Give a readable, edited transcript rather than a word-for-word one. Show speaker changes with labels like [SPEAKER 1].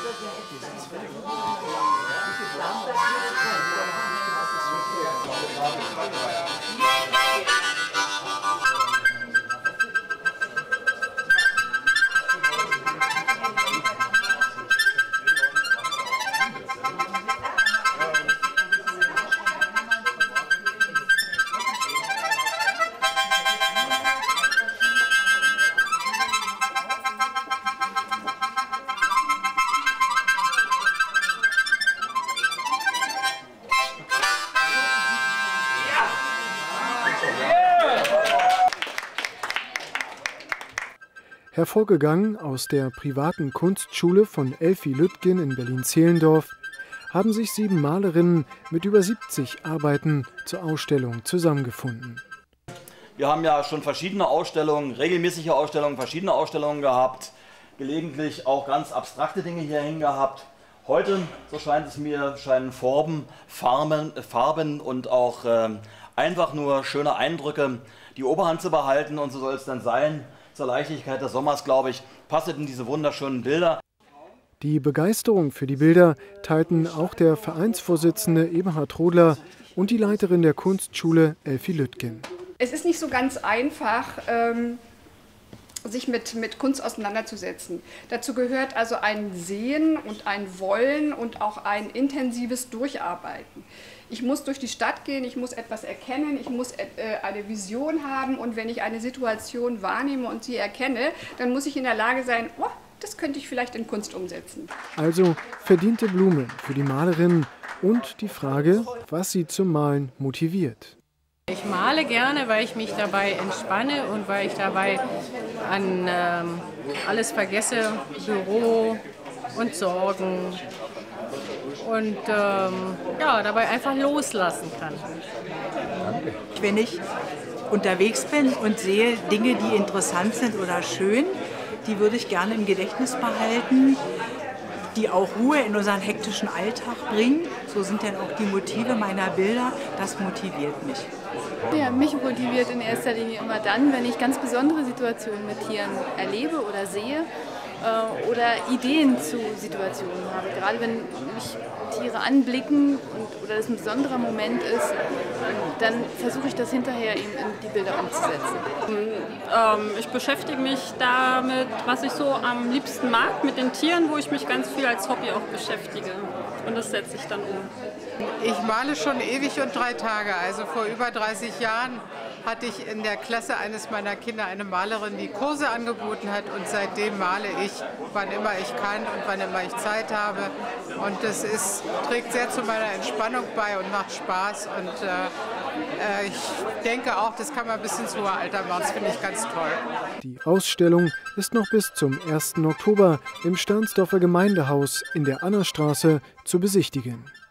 [SPEAKER 1] Hervorgegangen aus der privaten Kunstschule von Elfi Lüttgen in Berlin-Zehlendorf haben sich 7 Malerinnen mit über 70 Arbeiten zur Ausstellung zusammengefunden.
[SPEAKER 2] Wir haben ja schon verschiedene Ausstellungen, regelmäßige Ausstellungen, verschiedene Ausstellungen gehabt, gelegentlich auch ganz abstrakte Dinge hierhin gehabt. Heute, so scheint es mir, scheinen Farben und auch einfach nur schöne Eindrücke die Oberhand zu behalten, und so soll es dann sein. Zur Leichtigkeit des Sommers, glaube ich, passeten diese wunderschönen Bilder.
[SPEAKER 1] Die Begeisterung für die Bilder teilten auch der Vereinsvorsitzende Eberhard Rodler und die Leiterin der Kunstschule Elfi Lüttgen.
[SPEAKER 3] Es ist nicht so ganz einfach, sich mit Kunst auseinanderzusetzen. Dazu gehört also ein Sehen und ein Wollen und auch ein intensives Durcharbeiten. Ich muss durch die Stadt gehen, ich muss etwas erkennen, ich muss eine Vision haben, und wenn ich eine Situation wahrnehme und sie erkenne, dann muss ich in der Lage sein, oh, das könnte ich vielleicht in Kunst umsetzen.
[SPEAKER 1] Also verdiente Blumen für die Malerinnen und die Frage, was sie zum Malen motiviert.
[SPEAKER 4] Ich male gerne, weil ich mich dabei entspanne und weil ich dabei an alles vergesse, Büro und Sorgen, und ja, dabei einfach loslassen kann.
[SPEAKER 5] Wenn ich unterwegs bin und sehe Dinge, die interessant sind oder schön, die würde ich gerne im Gedächtnis behalten, die auch Ruhe in unseren hektischen Alltag bringen. So sind dann auch die Motive meiner Bilder. Das motiviert mich.
[SPEAKER 6] Ja, mich motiviert in erster Linie immer dann, wenn ich ganz besondere Situationen mit Tieren erlebe oder sehe oder Ideen zu Situationen habe. Gerade wenn mich Tiere anblicken oder das ein besonderer Moment ist, dann versuche ich das hinterher eben in die Bilder umzusetzen.
[SPEAKER 7] Ich beschäftige mich damit, was ich so am liebsten mag, mit den Tieren, wo ich mich ganz viel als Hobby auch beschäftige. Und das setze ich dann um.
[SPEAKER 8] Ich male schon ewig und 3 Tage. Also vor über 30 Jahren hatte ich in der Klasse eines meiner Kinder eine Malerin, die Kurse angeboten hat, und seitdem male ich, wann immer ich kann und wann immer ich Zeit habe. Und das trägt sehr zu meiner Entspannung bei und macht Spaß. Und ich denke auch, das kann man bis ins hohe Alter machen. Das finde ich ganz toll.
[SPEAKER 1] Die Ausstellung ist noch bis zum 1. Oktober im Stahnsdorfer Gemeindehaus in der Annastraße zu besichtigen.